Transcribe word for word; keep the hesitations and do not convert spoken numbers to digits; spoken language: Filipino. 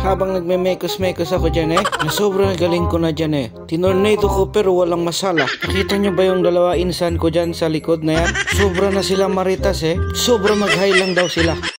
habang nagme-mekos-mekos ako dyan eh, na sobrang galing ko na dyan eh. Tinornado ko pero walang masala. Nakita nyo ba yung dalawa insan ko dyan sa likod na yan? Sobra na sila maritas eh. Sobra mag-high lang daw sila.